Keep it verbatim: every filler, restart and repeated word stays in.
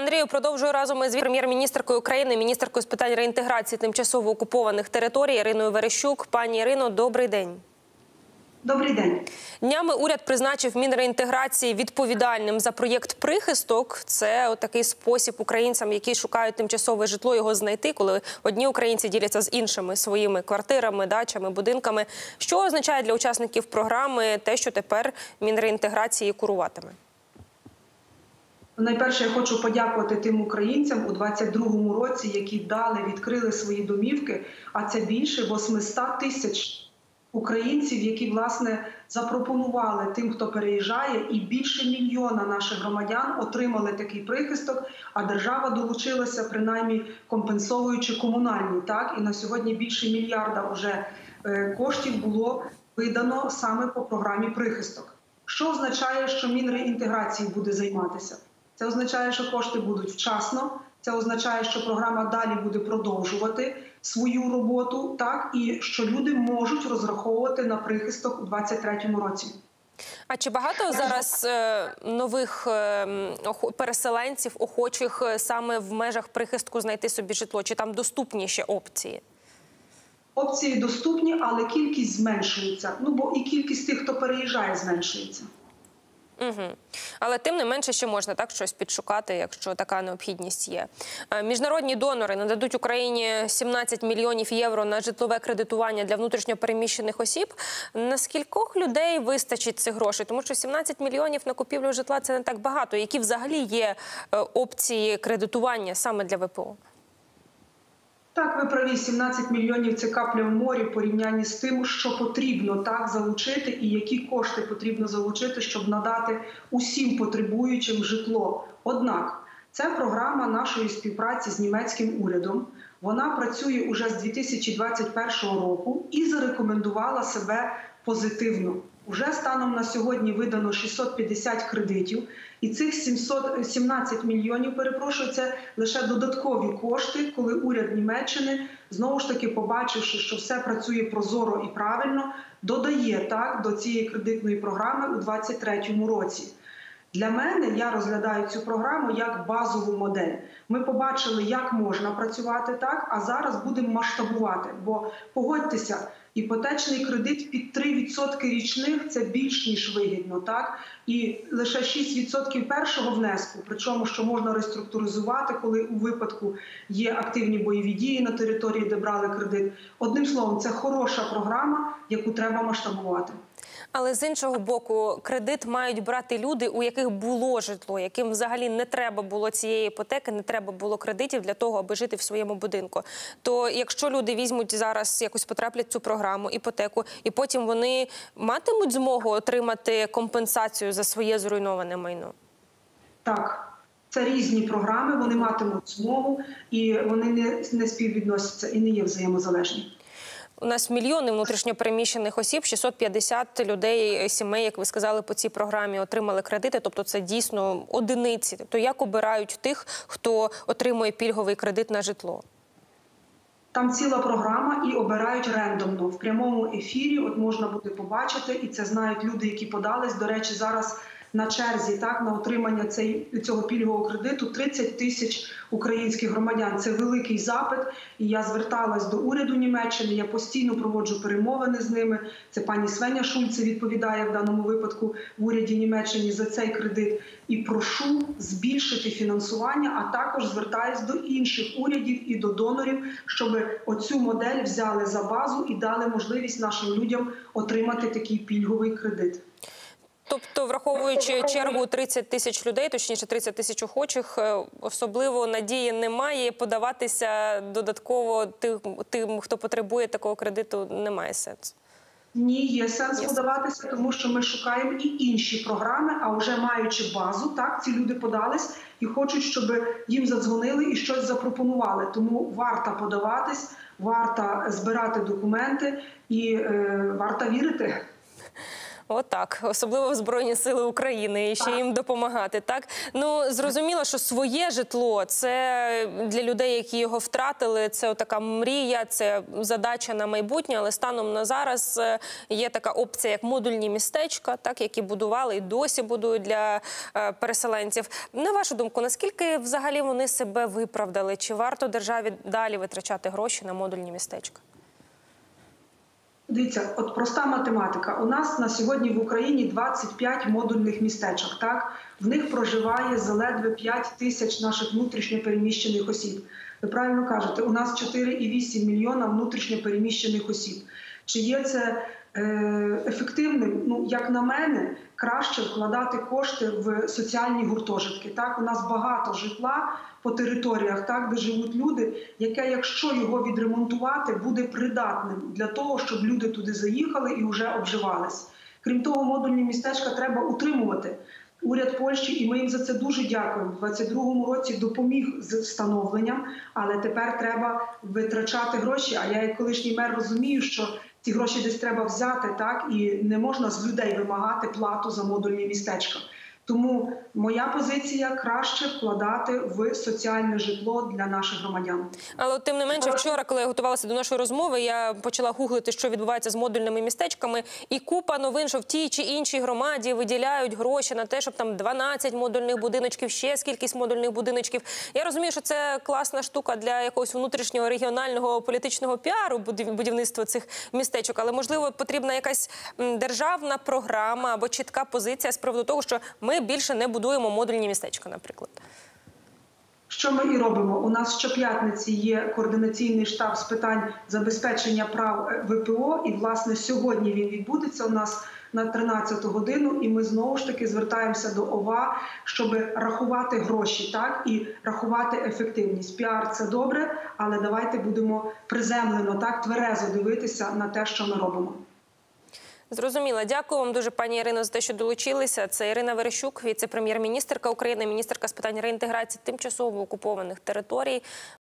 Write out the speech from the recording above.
Андрію, продовжую разом із прем'єр-міністеркою України, міністеркою з питань реінтеграції тимчасово окупованих територій Іриною Верещук. Пані Ірино, добрий день. Добрий день. Днями уряд призначив Мінреінтеграції відповідальним за проєкт «Прихисток». Це такий спосіб українцям, які шукають тимчасове житло, його знайти, коли одні українці діляться з іншими своїми квартирами, дачами, будинками. Що означає для учасників програми те, що тепер Мінреінтеграції куруватиме? Найперше, я хочу подякувати тим українцям у двадцять другому році, які дали, відкрили свої домівки, а це більше восьмисот тисяч українців, які, власне, запропонували тим, хто переїжджає, і більше мільйона наших громадян отримали такий прихисток, а держава долучилася, принаймні, компенсовуючи комунальні. Так? І на сьогодні більше мільярда вже коштів було видано саме по програмі «Прихисток». Що означає, що Мінреінтеграції буде займатися? Це означає, що кошти будуть вчасно, це означає, що програма далі буде продовжувати свою роботу, так, і що люди можуть розраховувати на прихисток у двадцять третьому році. А чи багато зараз е, нових е, переселенців, охочих саме в межах прихистку знайти собі житло? Чи там доступніші опції? Опції доступні, але кількість зменшується. Ну, бо і кількість тих, хто переїжджає, зменшується. Угу. Але тим не менше ще можна так щось підшукати, якщо така необхідність є. Міжнародні донори нададуть Україні сімнадцять мільйонів євро на житлове кредитування для внутрішньопереміщених осіб. Наскількох людей вистачить цих грошей? Тому що сімнадцять мільйонів на купівлю житла – це не так багато. Які взагалі є опції кредитування саме для ВПО? Так, ви праві, сімнадцять мільйонів – це капля в морі в порівнянні з тим, що потрібно так залучити і які кошти потрібно залучити, щоб надати усім потребуючим житло. Однак, це програма нашої співпраці з німецьким урядом. Вона працює уже з дві тисячі двадцять першого року і зарекомендувала себе позитивно. Уже станом на сьогодні видано шістсот п'ятдесят кредитів, і цих сімнадцять мільйонів, перепрошую, це лише додаткові кошти, коли уряд Німеччини, знову ж таки побачивши, що все працює прозоро і правильно, додає так до цієї кредитної програми у двадцять третьому році. Для мене, я розглядаю цю програму як базову модель. Ми побачили, як можна працювати так, а зараз будемо масштабувати. Бо, погодьтеся, іпотечний кредит під три відсотки річних – це більш ніж вигідно, так? І лише шість відсотків першого внеску, причому, що можна реструктуризувати, коли у випадку є активні бойові дії на території, де брали кредит. Одним словом, це хороша програма, яку треба масштабувати. Але з іншого боку, кредит мають брати люди, у яких було житло, яким взагалі не треба було цієї іпотеки, не треба було кредитів для того, аби жити в своєму будинку. То якщо люди візьмуть зараз, якось потраплять цю програму, іпотеку, і потім вони матимуть змогу отримати компенсацію за своє зруйноване майно? Так. Це різні програми, вони матимуть змогу, і вони не, не співвідносяться і не є взаємозалежні. У нас мільйони внутрішньопереміщених осіб, шістсот п'ятдесят людей, сімей, як ви сказали, по цій програмі отримали кредити, тобто це дійсно одиниці. То як обирають тих, хто отримує пільговий кредит на житло? Там ціла програма і обирають рендомно. В прямому ефірі от можна буде побачити, і це знають люди, які подались. До речі, зараз на черзі так, на отримання цей, цього пільгового кредиту тридцять тисяч українських громадян. Це великий запит, і я зверталась до уряду Німеччини, я постійно проводжу перемовини з ними. Це пані Свеня Шульце відповідає в даному випадку в уряді Німеччини за цей кредит. І прошу збільшити фінансування, а також звертаюсь до інших урядів і до донорів, щоб оцю модель взяли за базу і дали можливість нашим людям отримати такий пільговий кредит. Тобто, враховуючи чергу тридцять тисяч людей, точніше тридцять тисяч охочих, особливо надії немає, подаватися додатково тим, тим, хто потребує такого кредиту, немає сенсу? Ні, є сенс подаватися, тому що ми шукаємо і інші програми, а вже маючи базу, так, ці люди подались і хочуть, щоб їм задзвонили і щось запропонували. Тому варто подаватись, варто збирати документи і е, варто вірити. Отак, особливо в Збройні Сили України, і ще їм допомагати, так? Ну, зрозуміло, що своє житло – це для людей, які його втратили, це така мрія, це задача на майбутнє, але станом на зараз є така опція, як модульні містечка, так, які будували і досі будують для е, переселенців. На вашу думку, наскільки взагалі вони себе виправдали? Чи варто державі далі витрачати гроші на модульні містечка? Дивіться, от проста математика. У нас на сьогодні в Україні двадцять п'ять модульних містечок. Так? В них проживає заледве п'ять тисяч наших внутрішньопереміщених осіб. Ви правильно кажете, у нас чотири і вісім мільйона внутрішньопереміщених осіб. Чи є це е, ефективним? Ну, як на мене, краще вкладати кошти в соціальні гуртожитки. Так? У нас багато житла по територіях, так, де живуть люди, яке, якщо його відремонтувати, буде придатним для того, щоб люди туди заїхали і вже обживались. Крім того, модульні містечка треба утримувати. Уряд Польщі, і ми їм за це дуже дякуємо, у двадцять другому році допоміг з встановленням, але тепер треба витрачати гроші. А я, як колишній мер, розумію, що ці гроші десь треба взяти, так, і не можна з людей вимагати плату за модульні містечка. Тому моя позиція – краще вкладати в соціальне житло для наших громадян. Але тим не менше, вчора, коли я готувалася до нашої розмови, я почала гуглити, що відбувається з модульними містечками, і купа новин, що в тій чи іншій громаді виділяють гроші на те, щоб там дванадцять модульних будиночків, ще скількись модульних будиночків. Я розумію, що це класна штука для якогось внутрішнього регіонального політичного піару, будівництва цих містечок, але, можливо, потрібна якась державна програма або чітка позиція з приводу того, що ми Ми більше не будуємо модульні містечка, наприклад. Що ми і робимо? У нас щоп'ятниці є координаційний штаб з питань забезпечення прав ВПО, і, власне, сьогодні він відбудеться у нас на тринадцяту годину, і ми знову ж таки звертаємося до ОВА, щоб рахувати гроші, так, і рахувати ефективність. Піар – це добре, але давайте будемо приземлено, так, тверезо дивитися на те, що ми робимо. Зрозуміла. Дякую вам дуже, пані Ірино, за те, що долучилися. Це Ірина Верещук, віце-прем'єр-міністерка України, міністерка з питань реінтеграції тимчасово окупованих територій.